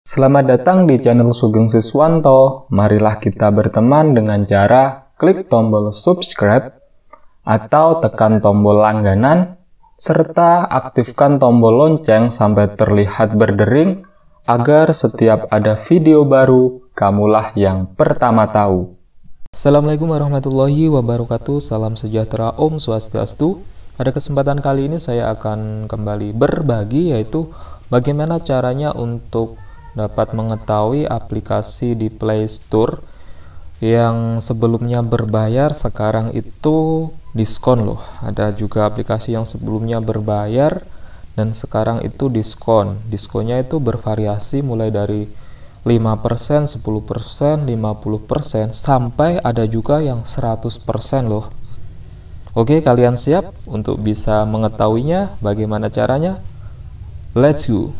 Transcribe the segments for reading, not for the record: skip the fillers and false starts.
Selamat datang di channel Sugeng Siswanto. Marilah kita berteman dengan cara klik tombol subscribe atau tekan tombol langganan, serta aktifkan tombol lonceng sampai terlihat berdering agar setiap ada video baru, kamulah yang pertama tahu. Assalamualaikum warahmatullahi wabarakatuh. Salam sejahtera, Om Swastiastu. Pada kesempatan kali ini saya akan kembali berbagi, yaitu bagaimana caranya untuk dapat mengetahui aplikasi di Play Store yang sebelumnya berbayar sekarang itu diskon loh. Ada juga aplikasi yang sebelumnya berbayar dan sekarang itu diskon. Diskonnya itu bervariasi mulai dari 5%, 10%, 50%, sampai ada juga yang 100% loh. Oke, kalian siap untuk bisa mengetahuinya? Bagaimana caranya? Let's go!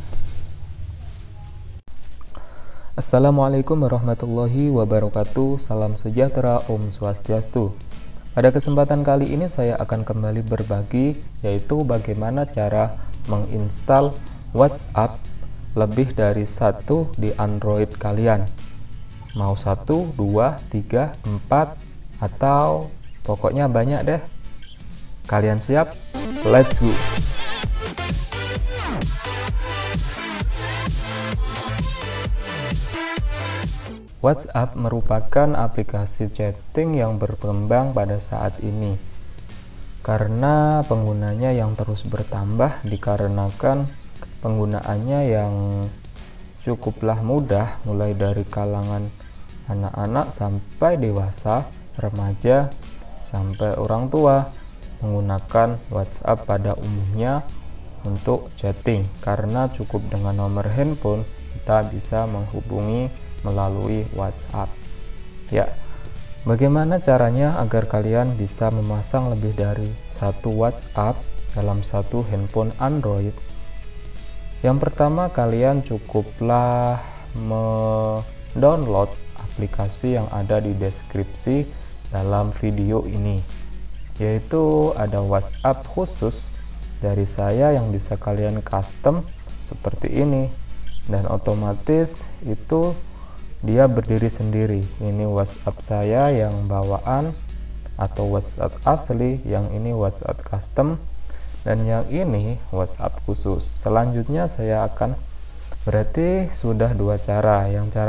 Assalamualaikum warahmatullahi wabarakatuh. Salam sejahtera, Om Swastiastu. Pada kesempatan kali ini saya akan kembali berbagi, yaitu bagaimana cara menginstal WhatsApp lebih dari satu di Android kalian. Mau 1, 2, 3, 4, atau pokoknya banyak deh. Kalian siap? Let's go! WhatsApp merupakan aplikasi chatting yang berkembang pada saat ini karena penggunanya yang terus bertambah dikarenakan penggunaannya yang cukuplah mudah, mulai dari kalangan anak-anak sampai dewasa, remaja sampai orang tua menggunakan WhatsApp pada umumnya untuk chatting, karena cukup dengan nomor handphone kita bisa menghubungi melalui WhatsApp. Ya, bagaimana caranya agar kalian bisa memasang lebih dari satu WhatsApp dalam satu handphone Android? Yang pertama, kalian cukuplah mendownload aplikasi yang ada di deskripsi dalam video ini, yaitu ada WhatsApp khusus dari saya yang bisa kalian custom seperti ini, dan otomatis itu dia berdiri sendiri. Ini WhatsApp saya yang bawaan atau WhatsApp asli, yang ini WhatsApp custom, dan yang ini WhatsApp khusus. Selanjutnya saya akan, berarti sudah dua cara. Yang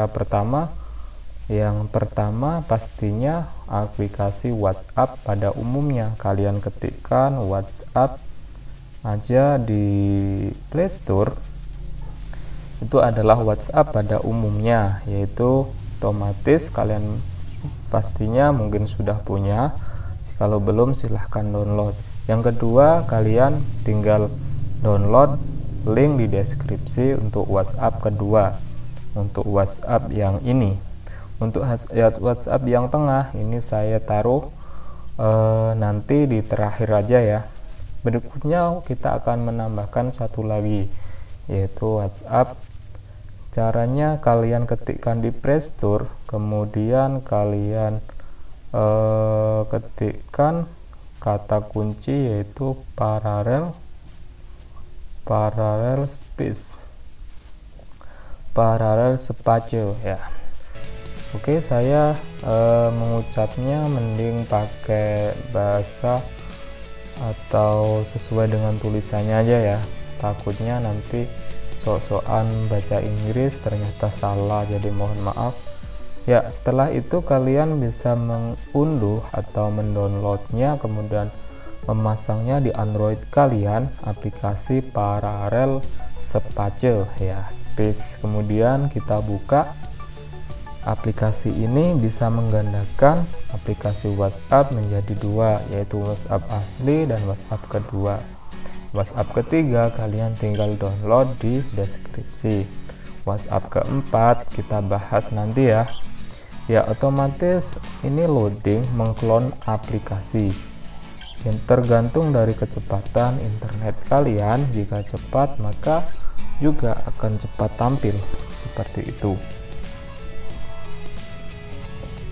pertama pastinya aplikasi WhatsApp pada umumnya. Kalian ketikkan WhatsApp aja di Play Store, itu adalah WhatsApp pada umumnya, yaitu otomatis kalian pastinya mungkin sudah punya. Kalau belum, silahkan download. Yang kedua, kalian tinggal download link di deskripsi untuk WhatsApp kedua, untuk WhatsApp yang ini. Untuk WhatsApp yang tengah ini saya taruh nanti di terakhir aja ya. Berikutnya kita akan menambahkan satu lagi, yaitu WhatsApp. Caranya kalian ketikkan di Play Store, kemudian kalian ketikkan kata kunci yaitu parallel space ya. Oke, saya mengucapnya mending pakai bahasa atau sesuai dengan tulisannya aja ya, takutnya nanti sok-sokan baca Inggris ternyata salah, jadi mohon maaf ya. Setelah itu kalian bisa mengunduh atau mendownloadnya, kemudian memasangnya di Android kalian, aplikasi parallel space ya, space. Kemudian kita buka aplikasi ini, bisa menggandakan aplikasi WhatsApp menjadi dua, yaitu WhatsApp asli dan WhatsApp kedua. WhatsApp ketiga kalian tinggal download di deskripsi. WhatsApp keempat kita bahas nanti ya. Ya, otomatis ini loading mengklon aplikasi yang tergantung dari kecepatan internet kalian. Jika cepat maka juga akan cepat tampil seperti itu.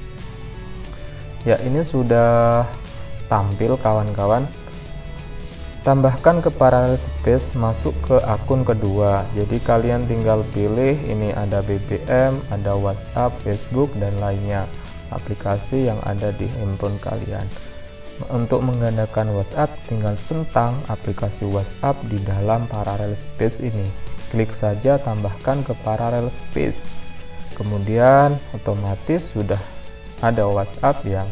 Ya, ini sudah tampil kawan-kawan. Tambahkan ke parallel space, masuk ke akun kedua. Jadi kalian tinggal pilih, ini ada BBM, ada WhatsApp, Facebook, dan lainnya, aplikasi yang ada di handphone kalian. Untuk menggandakan WhatsApp, tinggal centang aplikasi WhatsApp di dalam parallel space ini. Klik saja tambahkan ke parallel space. Kemudian otomatis sudah ada WhatsApp yang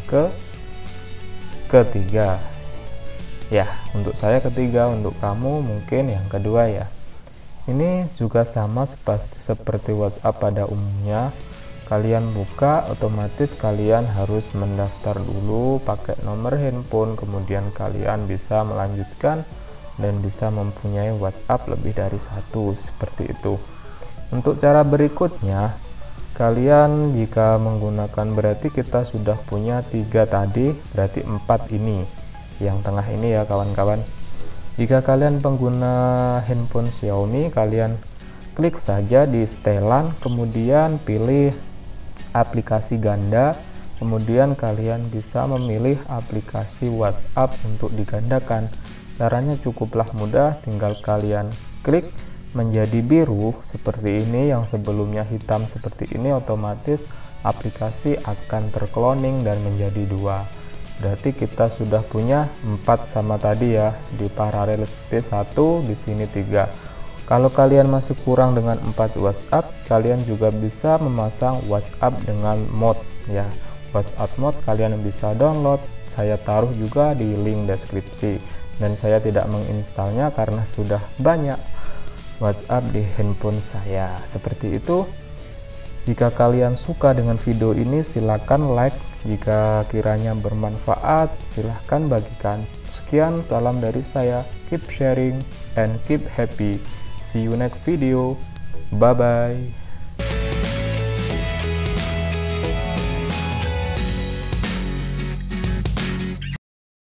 ketiga. Ya, untuk saya ketiga, untuk kamu mungkin yang kedua ya. Ini juga sama seperti WhatsApp pada umumnya. Kalian buka, otomatis kalian harus mendaftar dulu pakai nomor handphone, kemudian kalian bisa melanjutkan dan bisa mempunyai WhatsApp lebih dari satu, seperti itu. Untuk cara berikutnya, kalian jika menggunakan, berarti kita sudah punya 3 tadi, berarti 4 ini. Yang tengah ini ya kawan-kawan. Jika kalian pengguna handphone Xiaomi, kalian klik saja di setelan, kemudian pilih aplikasi ganda, kemudian kalian bisa memilih aplikasi WhatsApp untuk digandakan. Caranya cukuplah mudah, tinggal kalian klik menjadi biru seperti ini, yang sebelumnya hitam seperti ini, otomatis aplikasi akan terkloning dan menjadi 2. Berarti kita sudah punya 4 sama tadi ya, di parallel space 1, di sini 3. Kalau kalian masih kurang dengan 4 WhatsApp, kalian juga bisa memasang WhatsApp dengan mod ya. WhatsApp mod kalian bisa download, saya taruh juga di link deskripsi, dan saya tidak menginstalnya karena sudah banyak WhatsApp di handphone saya. Seperti itu. Jika kalian suka dengan video ini, silakan like. Jika kiranya bermanfaat, silahkan bagikan. Sekian, salam dari saya. Keep sharing and keep happy. See you next video. Bye bye.